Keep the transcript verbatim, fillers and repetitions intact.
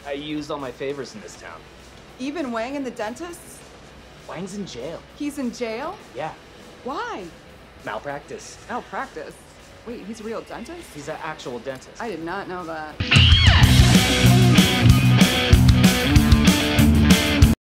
I used all my favors in this town. Even Wang and the dentist? Wang's in jail. He's in jail? Yeah. Why? Malpractice. Malpractice? Wait, he's a real dentist? He's an actual dentist. I did not know that.